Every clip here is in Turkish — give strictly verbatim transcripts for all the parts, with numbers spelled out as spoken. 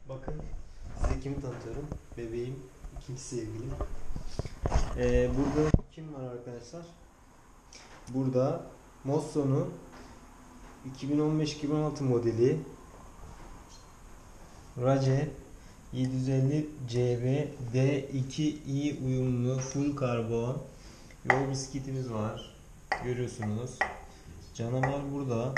Bakın size kimi tanıtıyorum. Bebeğim, ikinci sevgilim. Ee, burada kim var arkadaşlar? Burada Mosso'nun iki bin on beş iki bin on altı modeli Race yedi yüz elli C B D iki i uyumlu full karbon yol bisikletimiz var. Görüyorsunuz. Canavar burada.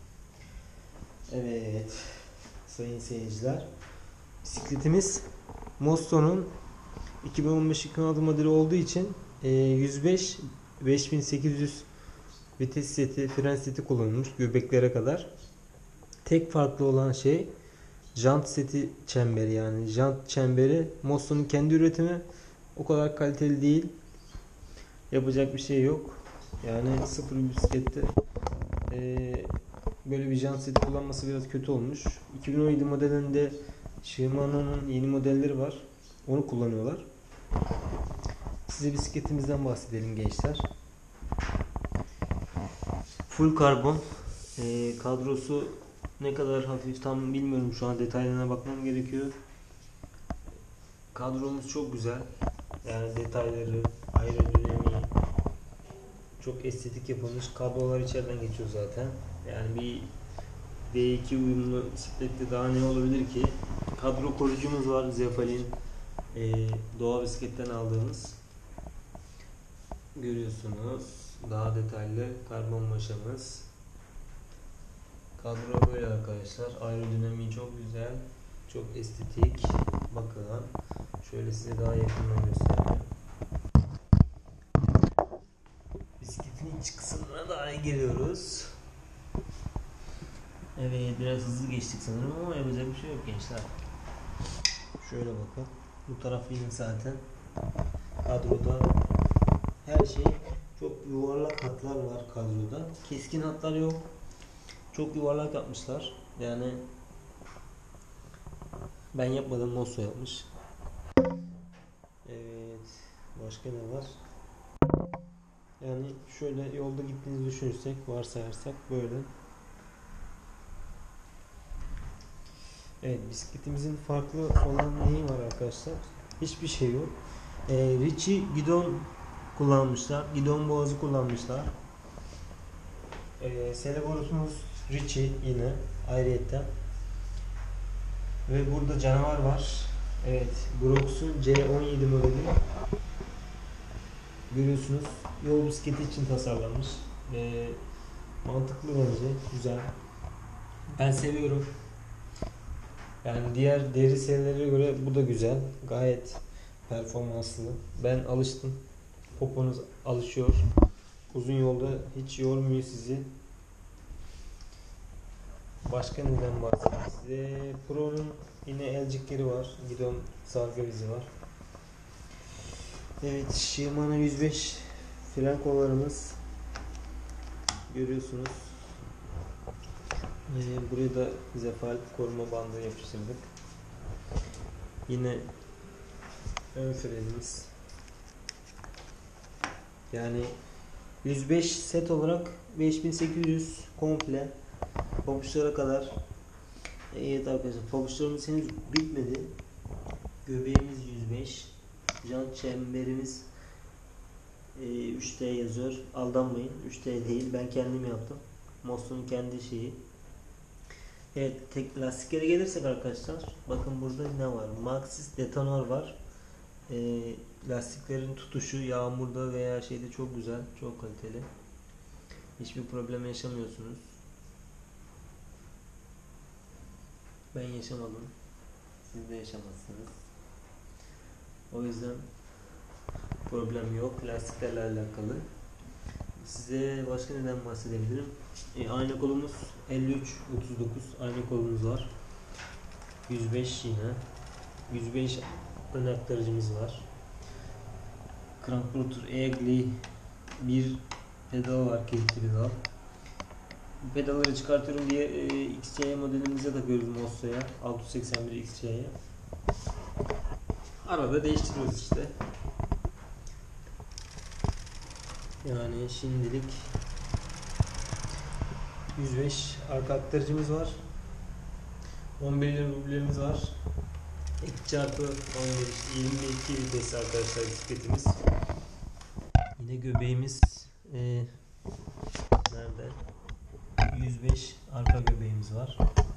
Evet. Sayın seyirciler. Bisikletimiz Mosso'nun iki bin on beş iki bin on altı modeli olduğu için yüz beş beş bin sekiz yüz vites seti, fren seti kullanılmış göbeklere kadar. Tek farklı olan şey jant seti çemberi, yani jant çemberi Mosso'nun kendi üretimi, o kadar kaliteli değil. Yapacak bir şey yok. Yani sıfır bir bisiklette ee, böyle bir jant seti kullanması biraz kötü olmuş. iki bin on yedi modelinde Shimano'nun yeni modelleri var. Onu kullanıyorlar. Size bisikletimizden bahsedelim gençler. Full karbon. Ee, kadrosu ne kadar hafif tam bilmiyorum, şu an detaylarına bakmam gerekiyor. Kadromuz çok güzel. Yani detayları, aerodinamiği çok estetik yapılmış. Kablolar içeriden geçiyor zaten. Yani bir D iki uyumlu bisiklette daha ne olabilir ki? Kadro koruyucumuz var. Zefalin e, doğa bisikletten aldığımız. Görüyorsunuz. Daha detaylı karbon maşamız. Kadro böyle arkadaşlar. Aerodinamiği çok güzel. Çok estetik. Bakın. Şöyle size daha yakından göstereyim. Bisikletin iç kısmına daha iyi giriyoruz. Evet, biraz hızlı geçtik sanırım ama yapacak bir şey yok gençler. Şöyle bakın. Bu taraf yine zaten. Kadroda her şey, çok yuvarlak hatlar var kadroda. Keskin hatlar yok. Çok yuvarlak yapmışlar. Yani ben yapmadım, Mosso yapmış. Evet. Başka ne var? Yani şöyle yolda gittiğinizi düşünürsek, varsayarsak böyle. Evet, bisikletimizin farklı olan neyi var arkadaşlar? Hiçbir şey yok. Ee, Ricci gidon kullanmışlar. Gidon boğazı kullanmışlar. Ee, Seleborus'umuz Ricci yine ayrıyetten. Ve burada canavar var. Evet, Brox'un C on yedi modeli. Görüyorsunuz. Yol bisikleti için tasarlanmış. Ee, mantıklı bence. Güzel. Ben seviyorum. Yani diğer deri serilere göre bu da güzel. Gayet performanslı. Ben alıştım. Poponuz alışıyor. Uzun yolda hiç yormuyor sizi. Başka neden bahsedeyim size? Pro'nun yine elcikleri var. Gidon sargı izi var. Evet, Shimano yüz beş fren kollarımız. Görüyorsunuz. Ee, buraya da Zefal koruma bandı yapıştırdık. Yine ön frenimiz. Yani yüz beş set olarak beş bin sekiz yüz komple pabuçlara kadar. Evet arkadaşlar, pabuçlarımız henüz bitmedi. Göbeğimiz yüz beş. Jant çemberimiz e, üç T yazıyor. Aldanmayın. üç T değil. Ben kendim yaptım. Mosso'nun kendi şeyi. Evet, tek lastiklere gelirsek arkadaşlar, bakın burada ne var? Maxxis detonör var. E, lastiklerin tutuşu yağmurda veya şeyde çok güzel, çok kaliteli. Hiçbir problem yaşamıyorsunuz. Ben yaşamadım. Siz de yaşamazsınız. O yüzden problem yok lastiklerle alakalı. Size başka neden bahsedebilirim? E, ayna kolumuz elli üç otuz dokuz ayna kolumuz var. yüz beş yine. yüz beş ön aktarıcımız var. Crank rotor Egli bir pedal var, kilitli pedal. Bu pedalları çıkartıyorum diye e, X C modelimize takıyoruz Mosso'ya. altı yüz seksen bir X C'ye. Arada değiştiriyoruz işte. Yani şimdilik yüz beş arka aktarıcımız var. on bir rublerimiz var. iki çarpı on beş yirmi iki vitesli arkadaşlar bisikletimiz. Yine göbeğimiz e, nerede? yüz beş arka göbeğimiz var.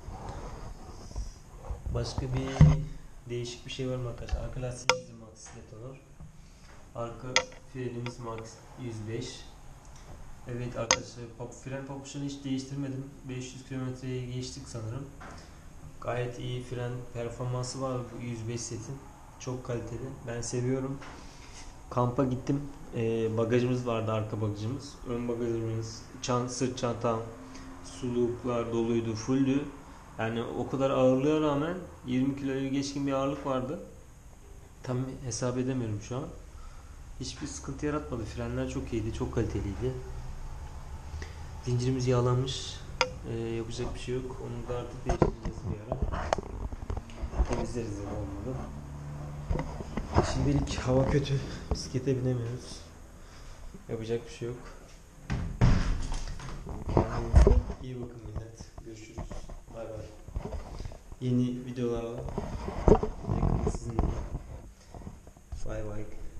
Başka bir değişik bir şey var mı arkadaşlar? Arka lastiğimiz Max Detonor. Arka frenimiz Max yüz beş. Evet arkadaşlar, fren papuçlarını hiç değiştirmedim. beş yüz kilometreyi geçtik sanırım. Gayet iyi fren performansı var bu yüz beş setin. Çok kaliteli. Ben seviyorum. Kampa gittim. Ee, bagajımız vardı, arka bagajımız. Ön bagajımız, çant, sırt çantam, suluklar doluydu, fulldü. Yani o kadar ağırlığa rağmen yirmi kiloyu geçkin bir ağırlık vardı. Tam hesap edemiyorum şu an. Hiçbir sıkıntı yaratmadı. Frenler çok iyiydi, çok kaliteliydi. Zincirimiz yağlanmış. Ee, yapacak bir şey yok. Onu da artık değiştireceğiz bir ara. Temizleriz ya olmadı. Şimdilik hava kötü. Bisiklete binemiyoruz. Yapacak bir şey yok. Yani iyi bakın millet. Görüşürüz. Bay bay. Yeni videolarla sizinle. Bay bay.